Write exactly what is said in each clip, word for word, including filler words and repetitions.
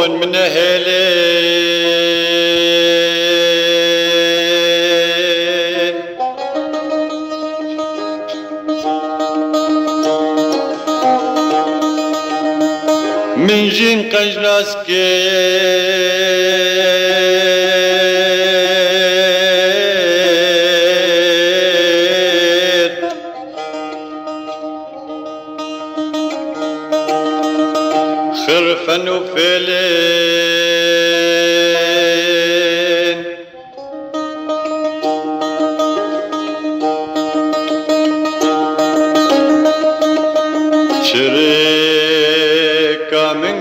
بون من هلين من جين قجلاس كير خرفا وفلين شريكا من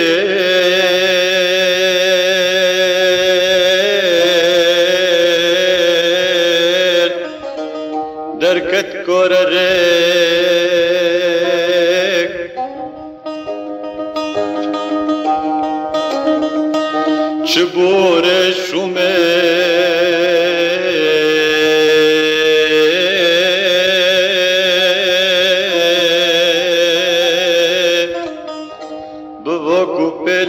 غير دركت كورريك شبور الشمال بوكو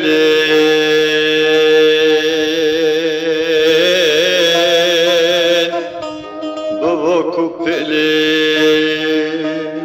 بلين بوكو بلين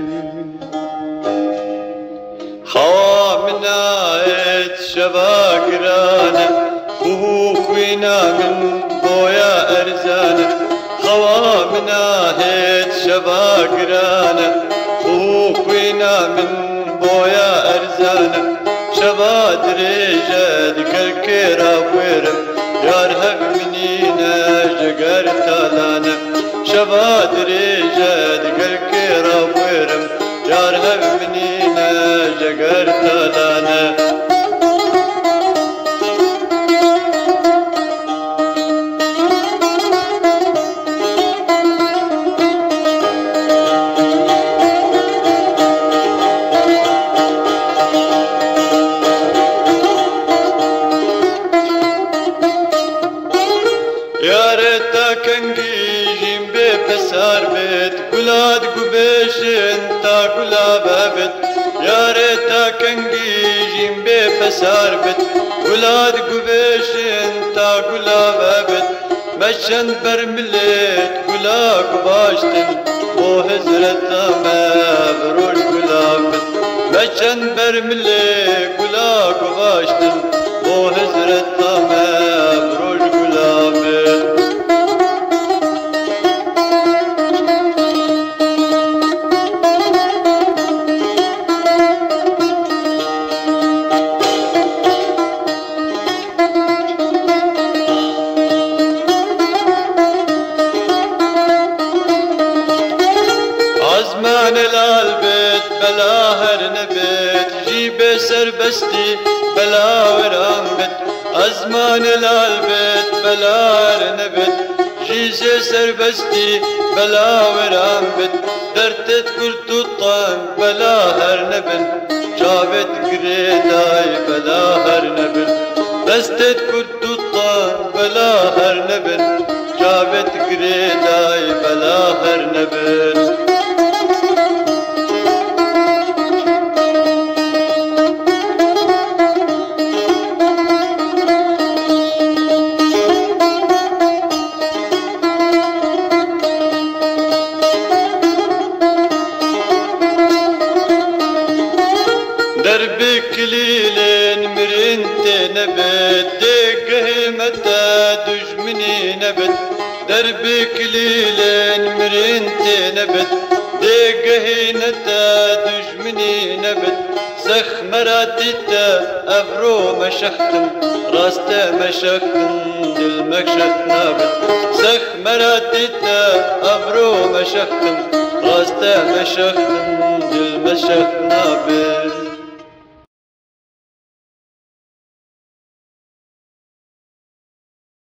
خوامنا ات شباقرانا وخوينا من بويا ارزانا خوامنا ات شباقرانا وخوينا من بويا ارزانا شباد رجاد كركيرا ويرم يار هب منينا جقر تالانا شباد رجاد كركيرا ويرم يار هب منينا جقر تالانا يا ريتا كنجيجين ببسار بيت قلاد قبيشن تا قلابا بيت يا ريتا كنجيجين ببسار بيت قلاد قبيشن تا قلابا بيت مشن برمليت قلاق باشتن بو هزرتا ما بروش قلابت مشن برمليت قلاق باشتن بو هزرتا ما بروش قلابت عزمان الالبيت بلا هر نبيت جيب سر بستي بلا ورامبت عزمان الالبيت بلا هر نبيت جيب سر بستي بلا ورامبت درتت كرت الطن بلا هر نبن شابت قريداي بلا هر نبن دستت كرت الطن بلا هر نبن شابت قريداي بلا هر نبن دربي كليلين مرنت نبت دقه متى دجمني نبت دربي كليلين مرنت نبت دقه نتا دجمني نبت سخ مراتيتا افرو مشختم راستا مشختم دل مكشت نابت سخ مراتيتا افرو مشختم راستا مشختم دل مشخت نابت